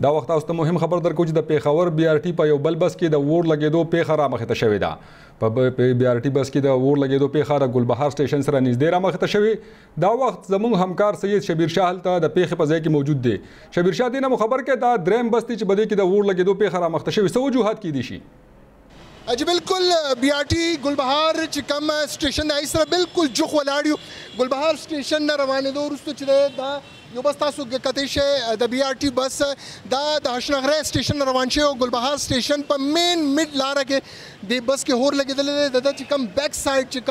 دا وخت تاسو ته مهم خبر درکو چې د پیښور بي آر ټي په یو بل بس کې د اور لګېدو پیښه رامخې ته شوې ده. په بي آر ټي بس کې د اور لګېدو پیښه د ګلبهار سټیشن سره نږدې رامخې ته شوې. دا وخت زموږ همکار سید شبیر شاه هلته د پیښې په ځای کې موجود دی. شبیر شاه دې نه مو خبر کې دا دریم بس دی چې په دې کې د اور لګېدو پیښه رامخې ته شوې. څه وجوهات کیدی شي؟ जी बिल्कुल B R T गुलबहार چې کم سټیشن د سره بالکل جوخ ولاړ یو. ګلبهار سټیشن نه روانېدو وروسته چې دا یو بس تاسو کتئ شئ د بي آر ټي بس دا د هشنغری سټیشن نه روان شوی او ګلبهار سټیشن په مین میډ لاره کې د بس کې هور لګېدلی دی. د چې کم بیک سایډ چې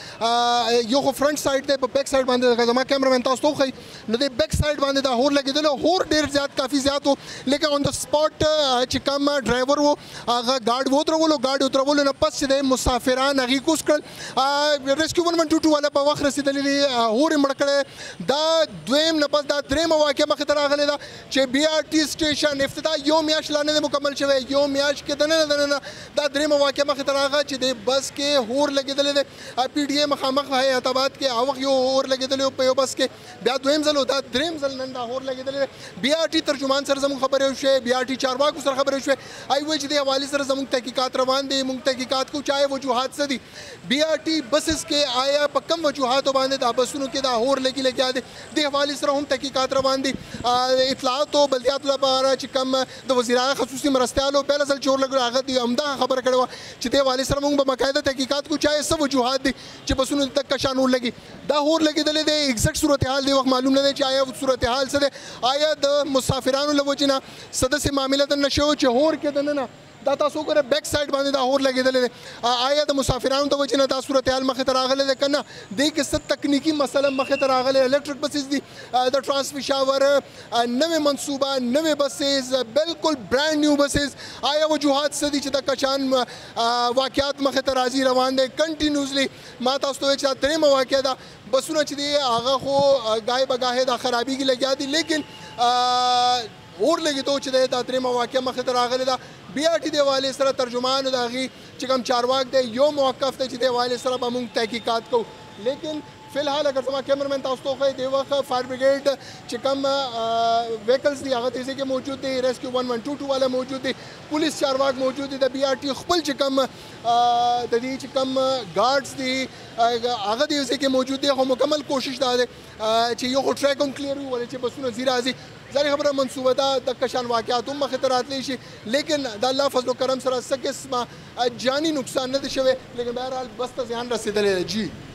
کم یو خو فرنٹ سایډ دی په بیک سایډ باندې زما کیمرامین تاسو ته وښیي نو د بیک سایډ باندې دا هور لګېدلی هور ډېر زیات کافي زیات و لیکن آن د سپاټ چې کم ډرایور و هغه ګاډ ودرولو ګاډ ودرولو نه پس چې د مسافران هغې کوز کړل. ریسکیو 112 والا په وخت رسېدلی دی هور یې مړه کړی. دا دویم نه پس دا درېیمه واقعه مخې ته راغلې ده چې بي آر ټي سټیشن افتتاح یو میاشت لا نه دی مکمل شوی. یو میاشت کې دننه دا درېیمه واقعه مخې ته راغله چې د بس کې هور لګېدلی دی. پی ډي اې مخامخ حیات آباد کې هغه وخت یو هور لګېدلی و په یو بس کې بیا دویم ځل و دا درېیم ځل نن دا هور لګېدلی دی. بي آر ټي ترجمان سره زموږ خبرې وشوې بي آر ټي چارواکو سره خبرې وشوې ای وایي چې د حوالې سره زموږ تحقیقات روان دي موږ تحقیقات کوو چې آیا وجوهات څه دي. بي آر ټي بسز کې آیا په کم وجوهاتو باندې دا بسونو کې دا هور لګیا دی د حوالې سره هم تحقیقات روان دي. اطلاعات او بلدیاتو لپاره چې کم د وزیر اعلی خصوصي مرستیالو بل ځل چور لګ هغه دی همدا خبره کړې وه چې د حوالې سره موږ به باقاعده تحقیقات کوو چې آیا څه وجوهات دي چې بسونو ته دقه شان اور لګي. دا هور لګېدلی دی ایګزیکټ صورتحال دی وخت معلوم نه دی چې آیا صورتحال څه دی آیا د مسافرانو له وجې نه څه داسې معامله د نشو چې هور کې دننه دا تاسو وګورئ بیک سایډ باندې دا هور لګېدلی دی آیا د مسافرانو د وجې نه دا صورتحال مخې ته راغلی دی که نه دې کې څه تکنیکي مسله مخې ته راغلی الکټریک بسز دي د ټرانس پېښور نوې منصوبه نوې بسز بالکل برانډ نیو بسز آیا وجوهات څه دي چې د کشان واقعات مخې ته راځي روان دی کنټینیوسلی ما تاسو ته وایي چې دا درېیمه واقعه ده بسونه چې دي هغه خو ګاهې به ګاهې دا خرابېږي لګیا دي لیکن اور لګېدو چې دی دا درېیمه واقعه مخې ته راغلې ده. بي آر ټي د حوالې سره ترجمان د هغې چې کوم چارواک دی یو موقف دی چې د حوالې سره به موږ تحقیقات کوو لیکن فی الحال اگر زما کیمرمین تاسو ته وښیي د وخت فایر بریګیډ چې کوم ویکلز دي هغه تیزی کې موجود دي ریسکیو 112 والا موجود دي پولیس چارواک موجود دي د بي آر ټي خپل چې کوم د دې چې کوم ګارډز دي هغه د ځای کې موجود دي خو مکمل کوشش دا دی چې یو خو ټریک هم کلیر وي ولې چې بسونه ځي راځي ظاهري خبره منصوبه ده د کشان واقعات هم مخې ته راتلی شي لیکن د الله فضل و کرم سره څه قسمه جاني نقصان نه دی شوی لیکن بهرحال بس ته زیان رسېدلی دی. جی